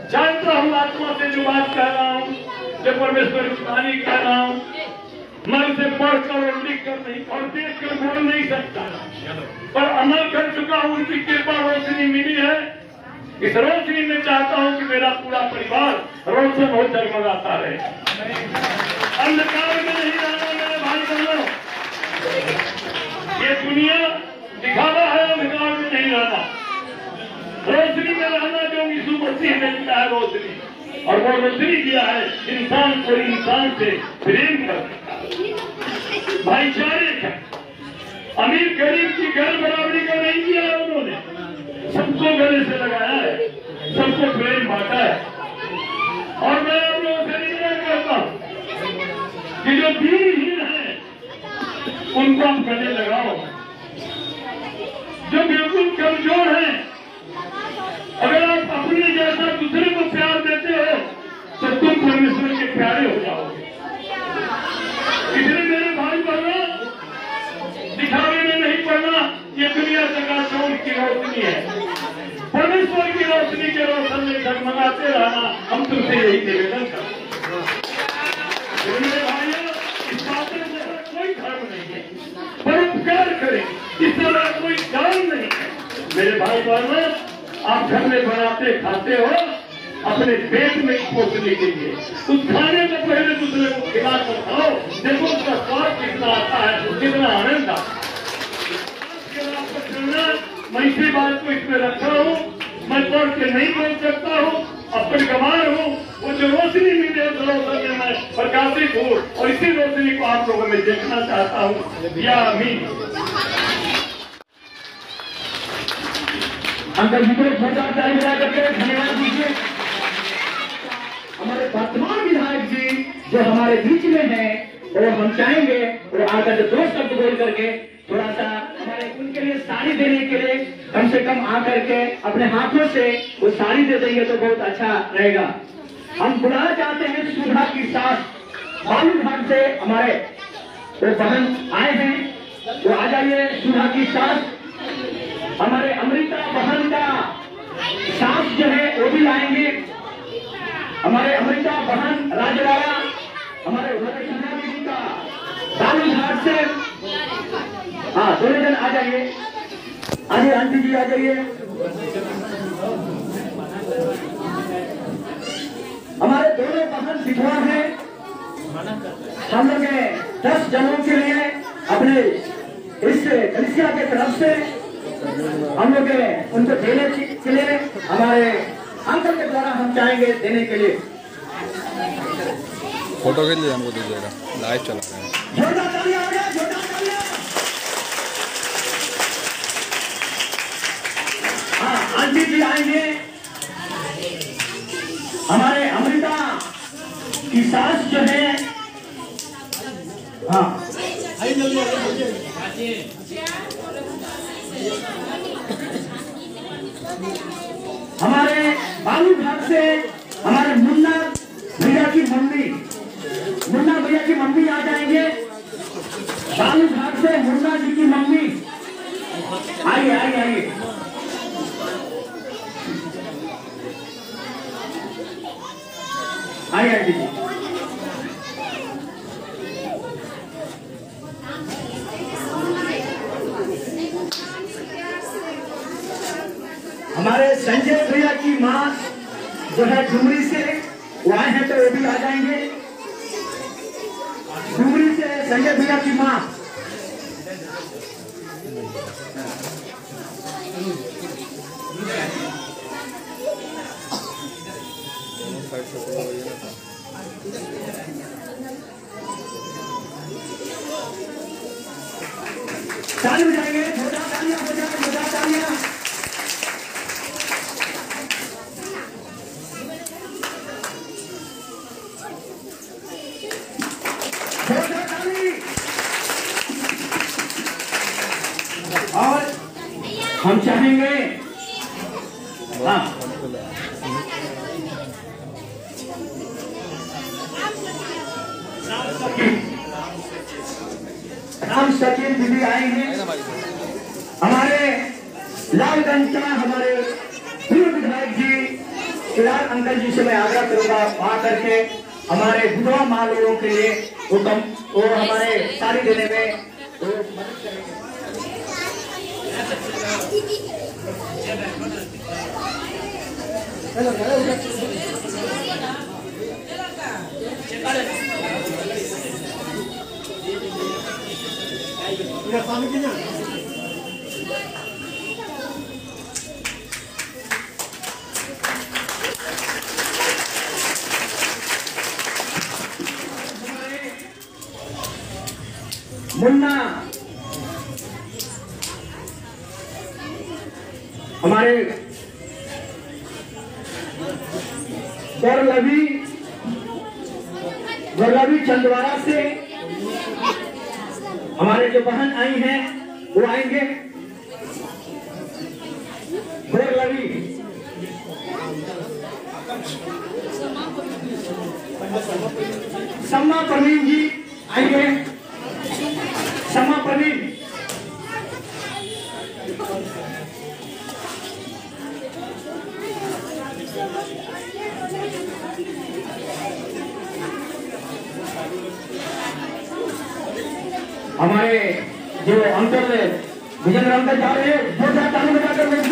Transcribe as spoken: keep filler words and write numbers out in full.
जानता हूँ आत्मा से जो बात कह रहा हूँ, जो परमेश्वर की कहानी कह रहा हूँ, मैं उसे पढ़कर और लिख कर नहीं और देख कर बोल नहीं सकता, पर अमल कर चुका हूँ। उनकी कृपा रोशनी मिली है। इस रोशनी में चाहता हूँ कि मेरा पूरा परिवार रोशन हो, जगमगाता रहे। अंधकार में नहीं रहना मेरे भाई बहनों। ये दुनिया दिखावा है, अंधकार में नहीं रहना, रोशनी में रहना, जो यीशु मसीह ने दिया है रोशनी, और वो रोशनी दिया है इंसान को इंसान से प्रेम करने का, भाईचारे का। अमीर गरीब की घर बराबरी का नहीं किया है उन्होंने, सबको गले से लगाया है, सबको प्रेम बांटा है। और मैं आप लोगों से निवेदन करता हूँ कि जो दीनहीन है उनको आप गले लगाओ, जो बिल्कुल कमजोर है, अगर आप अपने जैसा दूसरे को प्यार देते हो तो तुम परमेश्वर के प्यारे हो जाओगे। इसलिए मेरे भाई बहनों, दिखावे में नहीं पड़ना। ये दुनिया चकाचौंध की रोशनी है, परमेश्वर की रोशनी के रोशन में जगमगाते रहना, हम तुमसे यही निवेदन करते हैं। मेरे भाइयों, इस बात में कोई धर्म नहीं है, परोपकार करें, इस तरह कोई काम नहीं है। मेरे भाई बहनों, आप घर में बनाते खाते हो अपने पेट में पोषने के लिए, उस खाने को पहले दूसरे को खिला कर खाओ, देखो उसका स्वाद कितना आता है, कितना आनंद आता है। मैं इसी बात को इसमें रखा हूँ, मैं पढ़ के नहीं बोल सकता हूँ, अपन गवार हूँ। वो जो रोशनी मिले उस रोशनी में मैं प्रकाशित हूँ, और इसी रोशनी को आप लोगों में देखना चाहता हूँ। या अमीन। अंकल जी को छोटा सा मिला करके धन्यवाद दीजिए। हमारे वर्तमान विधायक जी जो हमारे बीच में हैं, और हम चाहेंगे और आकर दो शब्द बोल करके थोड़ा सा हमारे उनके लिए साड़ी देने के लिए कम से कम आकर के अपने हाथों से वो साड़ी दे देंगे तो बहुत अच्छा रहेगा। हम बुलाना चाहते हैं सुधा की सास बालू घाट से हमारे वो बहन आए हैं, वो आ जाइए। सुधा की सास हमारे अमृता बहन का सास जो है वो भी आएंगे। हमारे अमृता बहन राजवाड़ा हमारे जी का बालू घाट से, हाँ दोनों जन आ जाइए। आइए आंटी जी आ जाइए। हमारे दोनों बहन विधवा हैं, हम लोग दस जनों के लिए अपने इस कलिसिया के तरफ से हम लोग उनको देने के लिए हमारे अंकल के द्वारा हम चाहेंगे देने के लिए। फोटो के लिए हमको दीजिएगा, लाइव चला रहे हैं। हाँ आंटी जी आएंगे। हमारे अमृता की सास जो है, हाँ हमारे बालू घाट से हमारे मुन्ना भैया की मम्मी, मुन्ना भैया की मम्मी आ जाएंगे। बालू घाट से मुन्ना जी की मम्मी आइए आइए आइए। आइए आंटी जी। हमारे संजय भैया की माँ जो है डुमरी से, वो आए हैं तो वो भी आ जाएंगे। डुमरी से संजय भैया की माँ, ताली बजाएंगे, छोटा तालियां हो जाए, छोटा तालियां। और हम चाहेंगे, हाँ राम सचिन दीदी आए हैं। हमारे लालगंज का हमारे पूर्व विधायक जी फिलहाल अंकल जी से मैं आग्रह करूंगा वहां करके हमारे विधवा माँ लोगों के लिए वो कम वो हमारे साड़ी देने में वो मदद करेंगे। मुन्ना हमारे गौरलवी गौरलवी चंदवाड़ा से हमारे जो बहन आई हैं वो आएंगे। गौरलवी सम्मा प्रवीण जी आएंगे। सम्मा प्रवीण हमारे जो अंकल विजय अंकल जा रहे हैं वो चालू बजा कर